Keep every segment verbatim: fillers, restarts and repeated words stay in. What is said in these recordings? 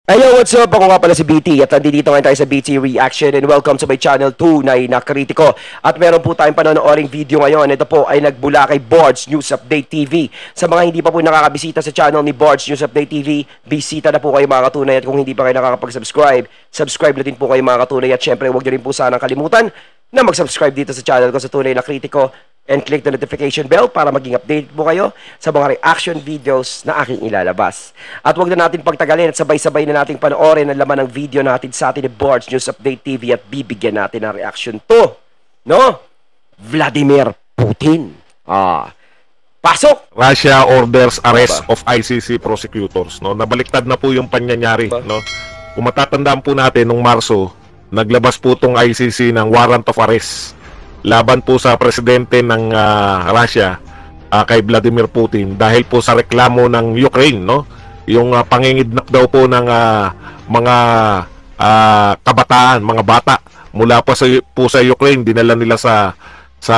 Ayo, what's up? Ako nga pala si B T at nandito ngayon tayo sa B T Reaction and welcome to my channel Tunay na Kritiko. At meron po tayong panonooring video ngayon. Ito po ay nagbula kay Bardz News Update T V. Sa mga hindi pa po nakakabisita sa channel ni Bardz News Update T V, bisita na po kayo mga katunay. At kung hindi pa kayo nakakapag-subscribe, subscribe na din po kayo mga katunay. At syempre, huwag nyo rin po sanang kalimutan na mag-subscribe dito sa channel ko sa Tunay na Kritiko and click the notification bell para maging update po kayo sa mga reaction videos na aking ilalabas. At huwag na natin pagtagalin at sabay-sabay na nating panoorin ang laman ng video natin sa atin ni Bardz News Update T V at bibigyan natin ng reaction to, no? Vladimir Putin. Ah, pasok! Russia orders arrest of I C C prosecutors, no? Nabaliktad na po yung panyanyari, no? Kung matatandaan po natin nung Marso, naglabas po tong I C C ng warrant of arrest laban po sa presidente ng uh, Russia, uh, kay Vladimir Putin, dahil po sa reklamo ng Ukraine, no? Yung uh, pangingidnap daw po ng uh, mga uh, kabataan, mga bata mula po sa, po sa Ukraine, dinala nila sa sa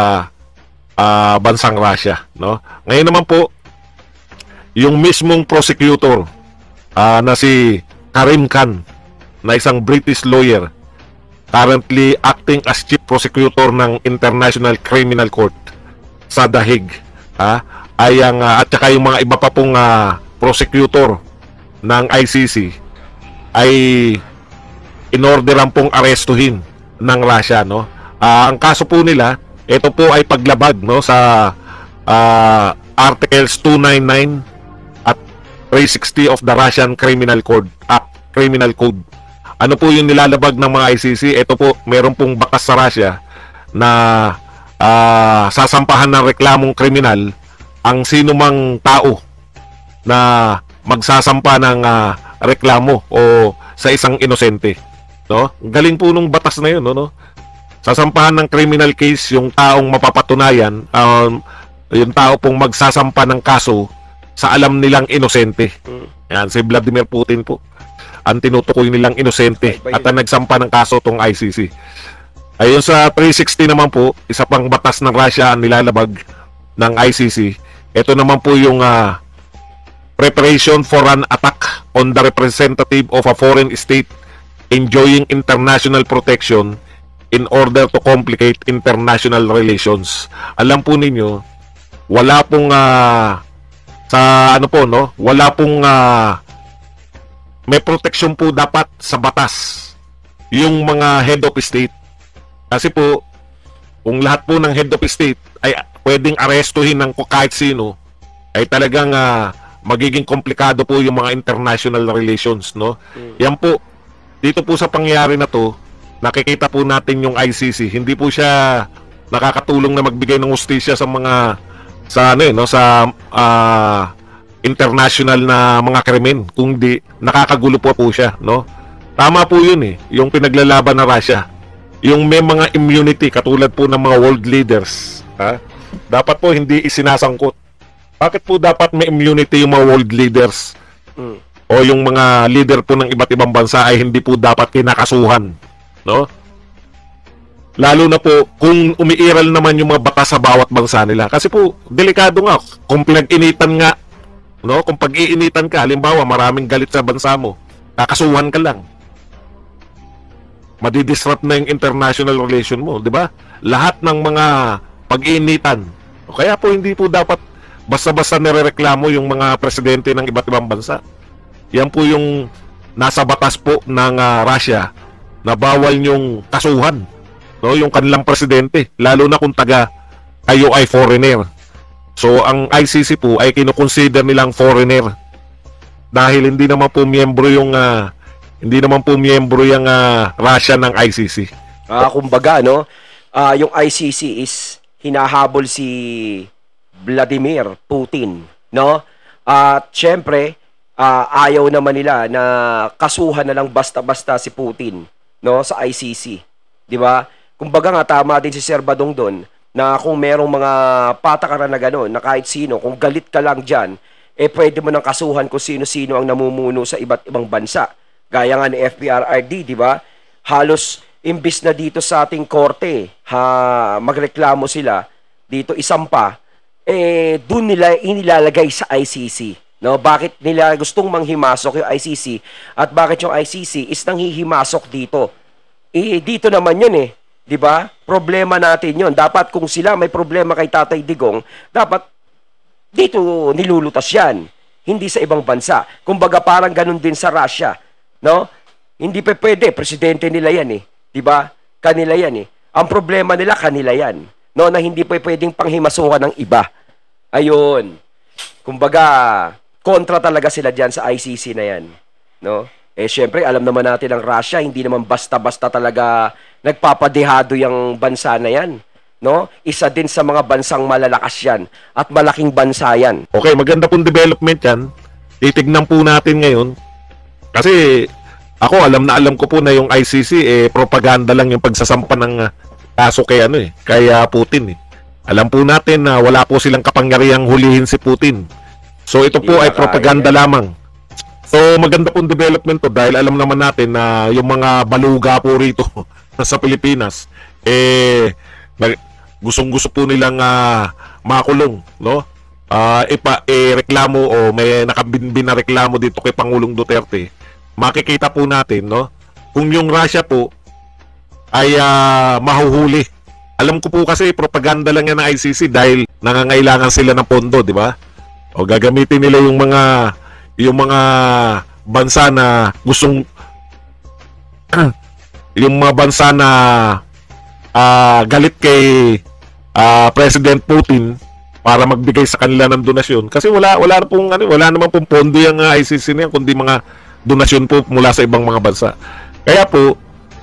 uh, bansang Russia, no? Ngayon naman po, yung mismong prosecutor uh, na si Karim Khan, na isang British lawyer, currently acting as chief prosecutor ng International Criminal Court sa The Hague, ha? Ay ang uh, at saka yung mga iba pa pong uh, prosecutor ng I C C ay inorderan pong arestuhin ng Russia, no? Uh, ang kaso po nila, ito po ay paglabag, no, sa uh, Articles two ninety-nine at three sixty of the Russian Criminal Code Act, Criminal Code. Ano po yung nilalabag ng mga I C C? Ito po, meron pong bakas sa Russia na uh, sasampahan ng reklamong kriminal ang sino mang tao na magsasampa ng uh, reklamo o sa isang inosente, no? Galing po nung batas na yun, no, no? Sasampahan ng criminal case yung taong mapapatunayan, um, yung tao pong magsasampa ng kaso sa alam nilang inosente. Yan, si Vladimir Putin po ang tinutukoy nilang inosente at ang nagsampa ng kaso tong I C C. Ayon sa three sixty naman po, isa pang batas ng Russia ang nilalabag ng I C C. Ito naman po yung uh, preparation for an attack on the representative of a foreign state enjoying international protection in order to complicate international relations. Alam po ninyo, wala pong uh, sa ano po, no? Wala pong uh, may protection po dapat sa batas yung mga head of state. Kasi po, kung lahat po ng head of state ay pwedeng arestuhin ng kahit sino, ay talagang uh, magiging komplikado po yung mga international relations, no? Mm. Yan po, dito po sa pangyayari na to, nakikita po natin yung I C C. Hindi po siya nakakatulong na magbigay ng hustisya sa mga sa ano eh, no, sa uh, international na mga krimen, kung di nakakagulo po po siya, no? Tama po yun eh, yung pinaglalaban na Russia, yung may mga immunity katulad po ng mga world leaders, ha? Dapat po hindi isinasangkot. Bakit po dapat may immunity yung mga world leaders? Mm. O yung mga leader po ng iba't ibang bansa ay hindi po dapat kinakasuhan, no? Lalo na po kung umiiral naman yung mga batas sa bawat bansa nila. Kasi po, delikado nga kung pinag-initan nga, no, kung pag-iinitan ka, halimbawa maraming galit sa bansa mo, kakasuhan ka lang, madidisrupt na yung international relation mo, di ba? Lahat ng mga pag-iinitan. Kaya po hindi po dapat basta-basta nirereklamo yung mga presidente ng iba't ibang bansa. Yan po yung nasa batas po ng uh, Russia na bawal yung kasuhan, no, yung kanilang presidente, lalo na kung taga kayo ay foreigner. So, ang I C C po ay kinoconsider nilang foreigner dahil hindi naman po miyembro yung uh, hindi naman po miyembro yung uh, Russia ng I C C. Ah, kumbaga, no, uh, yung I C C is hinahabol si Vladimir Putin, no? At uh, syempre, uh, ayaw naman nila na kasuhan na lang basta-basta si Putin, no, sa I C C, di ba? Kumbaga nga, tama din si Sir Badong doon na kung merong mga patakaran na gano'n, na kahit sino, kung galit ka lang dyan, eh pwede mo nang kasuhan kung sino-sino ang namumuno sa iba't ibang bansa. Gaya nga ni F B R R D, di ba? Halos, imbis na dito sa ating korte, ha, magreklamo sila, dito isang pa, eh, dun nila inilalagay sa I C C. No, bakit nila gustong manghimasok yung I C C at bakit yung I C C is nanghihimasok dito? Eh dito naman 'yun eh, 'di ba? Problema natin 'yon. Dapat kung sila may problema kay Tatay Digong, dapat dito nilulutas 'yan, hindi sa ibang bansa. Kumbaga parang ganun din sa Russia, no? Hindi pa pwede, presidente nila 'yan eh, 'di ba? Kanila 'yan eh. Ang problema nila kanila 'yan, no, na hindi pa pwedeng panghimasukan ng iba. Ayun. Kumbaga kontra talaga sila diyan sa I C C na 'yan, no? Eh syempre, alam naman natin ang Russia, hindi naman basta-basta talaga nagpapadehado yung bansa na 'yan, no? Isa din sa mga bansang malalakas 'yan at malaking bansa 'yan. Okay, maganda pong development 'yan. Titignan po natin ngayon. Kasi ako alam na alam ko po na yung I C C eh propaganda lang yung pagsasampa ng uh, kaso kay ano eh, kay uh, Putin eh. Alam po natin na wala po silang kapangyarihang hulihin si Putin. So ito po yeah, ay propaganda kaya. lamang. So maganda pong development to dahil alam naman natin na yung mga baluga po rito sa Pilipinas eh gustong-gusto po nilang uh, makulong, no? Uh, ipa eh, reklamo o may nakabinbin na reklamo dito kay Pangulong Duterte. Makikita po natin, no? Kung yung Russia po ay uh, mahuhuli. Alam ko po kasi propaganda lang yan ng I C C dahil nangangailangan sila ng pondo, di ba? O gagamitin nila yung mga yung mga bansa na gustong yung mga bansa na uh, galit kay uh, President Putin para magbigay sa kanila ng donasyon kasi wala wala na pong ano, wala naman pong pondo yung uh, I C C niyan kundi mga donasyon po mula sa ibang mga bansa. Kaya po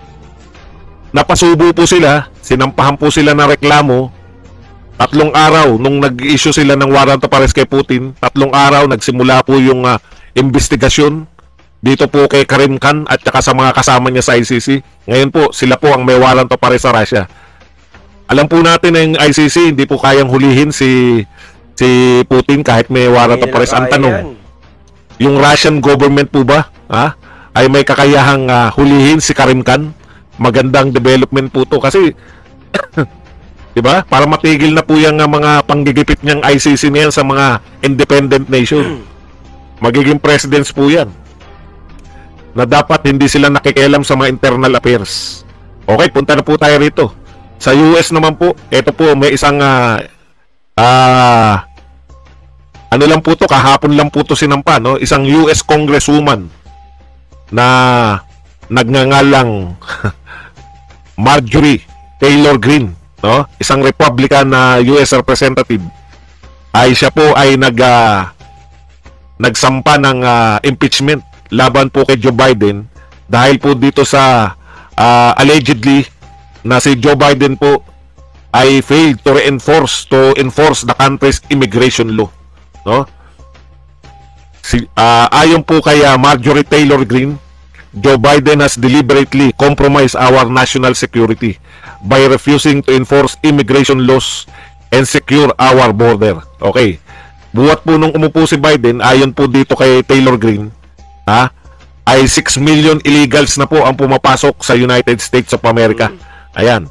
napasubo po sila, sinampahan po sila ng reklamo. Tatlong araw nung nag-issue sila ng warrant of arrest kay Putin, tatlong araw nagsimula po yung uh, investigasyon dito po kay Karim Khan at saka sa mga kasama niya sa I C C. Ngayon po, sila po ang may warrant of arrest sa Russia. Alam po natin na yung I C C hindi po kayang hulihin si si Putin kahit may warrant of arrest. Ang tanong, yung Russian government po ba ha, ay may kakayahang uh, hulihin si Karim Khan? Magandang development po to kasi diba? Para matigil na po yung uh, mga panggigipit niyang I C C niyan sa mga independent nation. Magiging presidents po yan na dapat hindi sila nakikialam sa mga internal affairs. Okay, punta na po tayo rito. Sa U S naman po, ito po may isang uh, uh, ano lang po to, kahapon lang po to sinampa, no? Isang U S congresswoman na nagngangalang Marjorie Taylor Greene, no? Isang Republican na U S representative ay siya po ay nag uh, nagsampa ng uh, impeachment laban po kay Joe Biden dahil po dito sa uh, allegedly na si Joe Biden po ay failed to reinforce to enforce the country's immigration law, no? Si uh, ayon po kay uh, Marjorie Taylor Greene, Joe Biden has deliberately compromised our national security by refusing to enforce immigration laws and secure our border. Okay. Buwat po nung umupo si Biden, ayon po dito kay Taylor Greene, ha, ay six million illegals na po ang pumapasok sa United States of America. Ayan.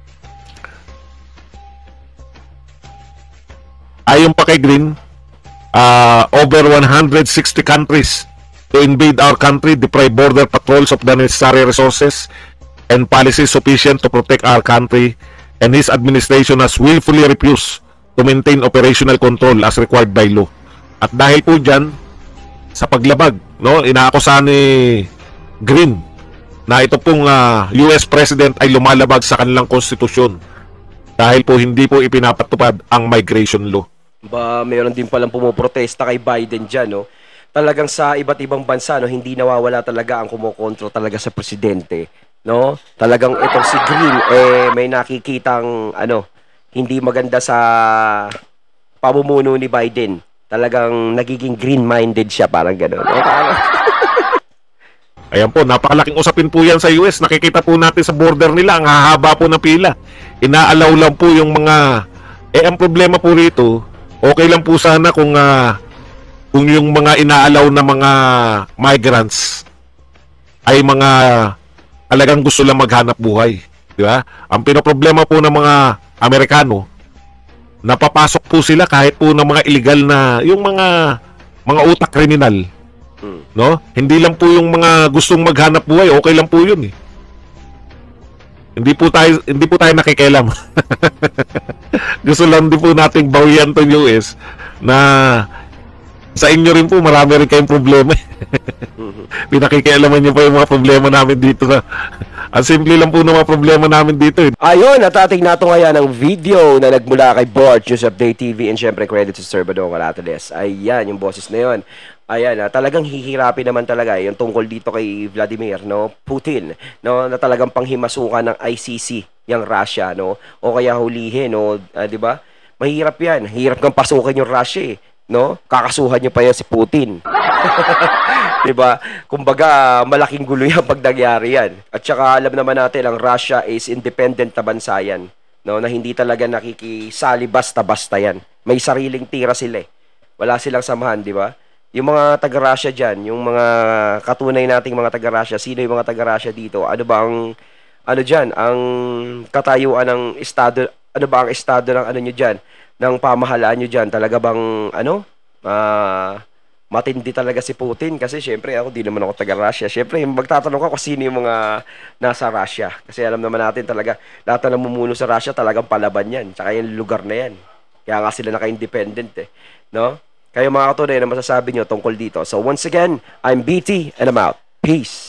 Ayon pa kay Greene, uh, over one hundred sixty countries to invade our country, deprive border patrols of the necessary resources and policies sufficient to protect our country, and his administration has willfully refused to maintain operational control as required by law. At dahil po dyan, sa paglabag, no, inaakusahan ni Green na ito pong uh, U S President ay lumalabag sa kanilang konstitusyon dahil po hindi po ipinapatupad ang migration law. Ba, mayroon din palang pumuprotesta kay Biden dyan, no? Talagang sa iba't ibang bansa, no, hindi nawawala talaga ang kumokontrol talaga sa presidente, no? Talagang itong si Green, eh, may nakikitang, ano, hindi maganda sa pamumuno ni Biden. Talagang nagiging green-minded siya, parang gano'n. Ayan po, napakalaking usapin po yan sa U S. Nakikita po natin sa border nila, ang hahaba po ng pila. Inaalaw lang po yung mga... Eh, ang problema po rito, okay lang po sana kung, uh, kung yung mga inaalaw na mga migrants ay mga talagang gusto lang maghanap buhay. Di ba? Ang pinoproblema po ng mga Amerikano, napapasok po sila kahit po ng mga illegal na, yung mga mga utak kriminal. Hmm. No? Hindi lang po yung mga gustong maghanap buhay, okay lang po yun eh. Hindi po tayo hindi po tayo nakikialam. Gusto lang din po nating bawian to U S na sa inyo rin po marami rin kayong problema. Pinakikialaman niyo pa yung mga problema namin dito na ang simple lang po ng mga problema namin dito. Eh. Ayun, at ating natungayan ang video na nagmula kay Bardz, News Update T V, and syempre credit to Sir Badong Calateles. Ayan, yung boses na yun. Ayan, ah, talagang hihirapin naman talaga yung tungkol dito kay Vladimir, no, Putin, no, na talagang panghimasukan ng I C C, yung Russia, no, o kaya hulihin, no, uh, di ba? Mahirap yan, hirap kang pasukin yung Russia, eh, no, kakasuhan niyo pa yan si Putin. Diba? Kumbaga, malaking gulo yan pag nangyari yan. At saka alam naman natin, ang Russia is independent na bansa yan. No? Na hindi talaga nakikisali basta-basta yan. May sariling tira sila eh. Wala silang samahan, di ba? Yung mga taga-Russia dyan, yung mga katunay nating mga taga-Russia, sino yung mga taga-Russia dito? Ano ba ang, ano dyan, ang katayuan ng estado, ano ba ang estado ng ano nyo dyan? Ng pamahalaan nyo dyan? Talaga bang, ano? Ah... Uh, matindi talaga si Putin kasi syempre ako di naman ako taga Russia. Syempre magtatanong ka kung sino yung mga nasa Russia kasi alam naman natin talaga lahat na namumuno sa Russia talagang palaban yan. Tsaka yung lugar na yan. Kaya nga sila naka-independent eh. No? Kayo mga katunay na masasabi nyo tungkol dito. So once again, I'm B T and I'm out. Peace.